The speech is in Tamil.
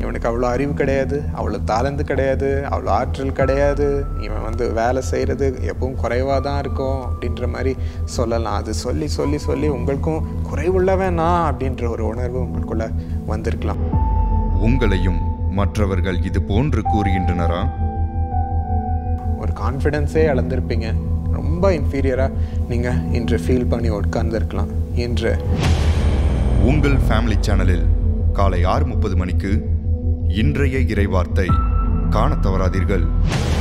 இவனுக்கு அவ்வளோ அறிவு கிடையாது, அவ்வளோ தாளந்து கிடையாது, அவ்வளோ ஆற்றல் கிடையாது, இவன் வேலை செய்கிறது எப்பவும் குறைவாக தான் இருக்கும் அப்படின்ற மாதிரி சொல்லலாம். அது சொல்லி சொல்லி சொல்லி உங்களுக்கும் குறைவுள்ளவன் நான் அப்படின்ற ஒரு உணர்வு உங்களுக்குள்ள வந்திருக்கலாம். உங்களையும் மற்றவர்கள் இது போன்று கூறுகின்றனரா? ஒரு கான்ஃபிடென்ஸே இழந்திருப்பீங்க. ரொம்ப இன்ஃபீரியராக நீங்கள் இன்று ஃபீல் பண்ணி உட்கார்ந்துருக்கலாம். இன்று உங்கள் ஃபேமிலி சேனலில் காலை 6:30 மணிக்கு இன்றைய இறைவார்த்தை காணத் தவறாதீர்கள்.